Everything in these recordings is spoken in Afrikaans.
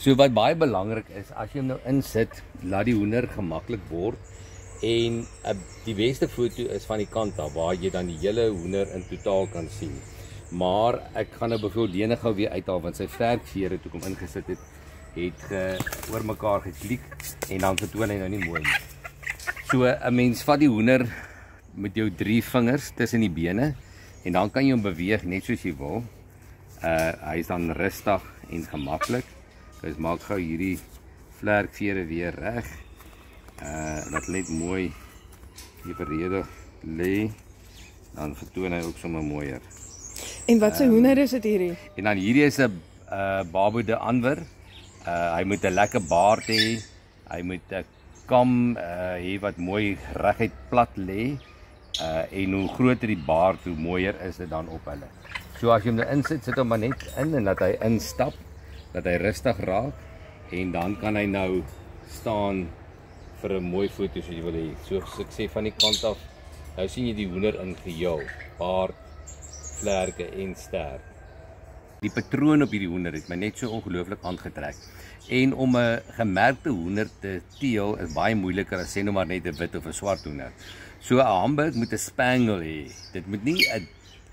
So wat baie belangrik is, as jy hom nou insit, laat die hoender gemaklik word. En die beste foto is van die kant af, waar jy dan die hele hoender in totaal kan sien. Maar ek gaan nou byvoorbeeld Lene gou weer uithaal, want sy vlerkvere toe ek hom ingesit het, oor mekaar gekliek, en dan vertoon hy nou nie mooi nie. So 'n mens vat die hoender met jou 3 vingers tussen die bene, en dan kan jy hom beweeg net soos jy wil. Hy is dan rustig en gemaklik. Dus maak gou hierdie vlerkvere weer reg. Dat net mooi hier beredig lê, dan vertoon hy ook sommer mooier. En wat se hoender is dit hierdie? En dan hierdie is 'n Babo de Anwer. Hy moet 'n lekker baard hê. Hy moet 'n kam hê wat mooi reguit plat lê. En hoe groter die baard, hoe mooier is dit dan op hulle. So as jy hom nou insit, sit hom maar net in en laat hy instap, dat hy rustig raak, en dan kan hy nou staan vir 'n mooi foto soos jy wil hê. So ek sê van die kant af, nou sien jy die hoender in geheel, baard, vlerke en stert. Die patroon op hierdie hoender het my net so ongelooflik aangetrek. En om 'n gemerkte hoender te teel is baie moeiliker as sê nou maar net 'n wit of 'n swart hoender. So 'n Hamburg moet 'n spangle hê. Dit moet nie 'n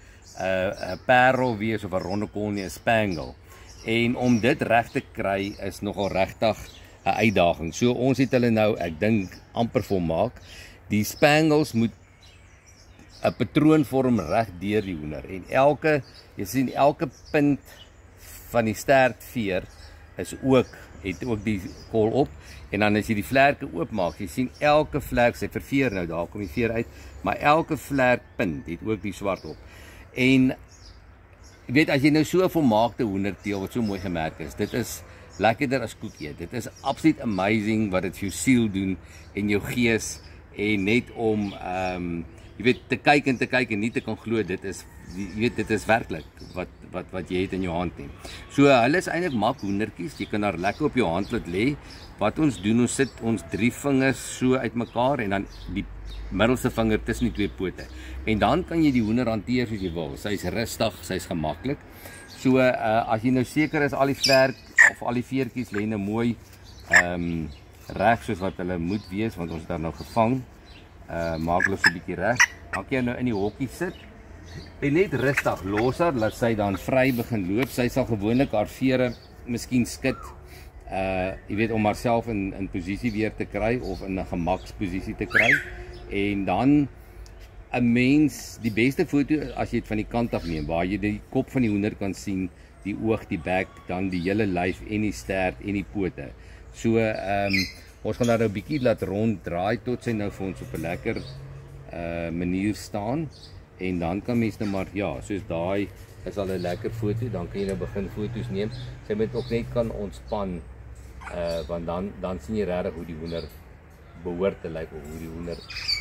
parel wees of 'n rondekol nie, 'n spangle. En om dit reg te kry is nogal regtig 'n uitdaging. So ons het hulle nou, ek dink, amper volmaak. Die spangles moet 'n patroon vorm reg deur die hoender. En jy sien elke punt van die stertveer het ook die kol op. En dan as jy die vlerke oopmaak, jy sien elke vlerk, sy verveer nou, daar kom die veer uit, maar elke vlerkpunt het ook die swart op. En jy weet, as jy nou so 'n volmaakte hoenderteel wat so mooi gemerk is, dit is lekkerder as koek eet. Dit is absoluut amazing wat dit vir jou siel doen en jou gees, en net om jy weet, te kyk en nie te kan glo, dit is werklik wat jy het in jou hand nie. So hulle is eintlik mak hoendertjies, jy kan daar lekker op jou hand laat lê. Wat ons doen, ons sit ons 3 vingers so uitmekaar en dan die middelste vinger tussen die 2 pote. En dan kan jy die hoender hanteer soos jy wil. Sy's rustig, sy's gemaklik. So as jy nou seker is al die vlerk of al die veertjies lê nou mooi reg soos wat hulle moet wees, want ons het daar nou gevang. Maak hulle so 'n bietjie reg. Dan kan jy nou in die hokkie sit en net rustig los haar, laat sy dan vry begin loop. Sy sal gewoonlik haar vere miskien skud, jy weet, om haarself in posisie weer te kry of in 'n gemaksposisie te kry. En dan 'n mens, die beste foto as jy dit van die kant af neem, waar jy die kop van die hoender kan sien, die oog, die bek, dan die hele lyf en die stert en die pote. So ons gaan daar nou 'n bietjie laat ronddraai tot sy nou vir ons op 'n lekker manier staan. En dan kan mens nou maar, ja, soos daai is al 'n lekker foto, dan kan jy nou begin foto's neem. Sy moet ook net kan ontspan, want dan sien jy regtig hoe die hoender behoort te lyk, of hoe die hoender,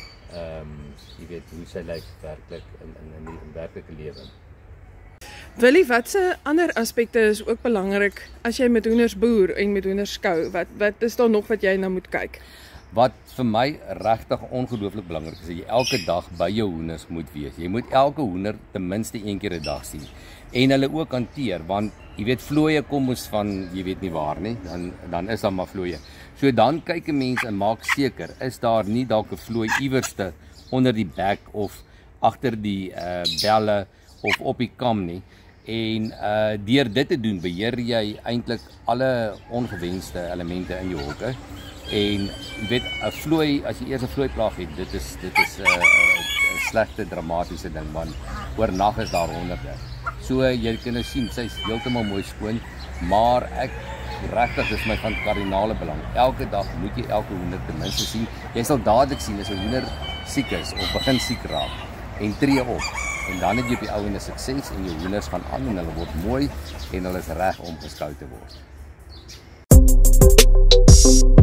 jy weet, hoe sy lyk werklik in die werklike lewe. Willie, watse ander aspekte is ook belangrik as jy met hoenders boer en met hoenders skou? Wat is daar nog wat jy nou moet kyk? Wat vir my regtig ongelooflik belangrik is, dat jy elke dag by jou hoenders moet wees. Jy moet elke hoender ten minste 1 keer 'n dag sien. En hulle ook hanteer, want jy weet, vlooie kom ons van, jy weet nie waar nie, dan is daar maar vlooie. So dan kyk 'n mens en maak seker, is daar nie dalk 'n vlooi iewerste onder die bek of agter die belle of op die kam nie. En deur dit te doen, beheer jy eintlik alle ongewenste elemente in jou hokke. En jy weet, 'n vlooi, as jy eers 'n vlooiplaag het, dit is 'n slegte dramatiese ding, want oornag is daar honderde. So jy kan nou sien, sy's heeltemal mooi skoon, maar ek regtig, dis my van kardinale belang. Elke dag moet jy elke hoender ten minste sien. Jy sal dadelik sien as 'n hoender siek is of begin siek raak, en tree op. En dan het jy op die ou en 'n sukses en jou hoenders gaan aan en hulle word mooi en hulle is reg om geskou te word.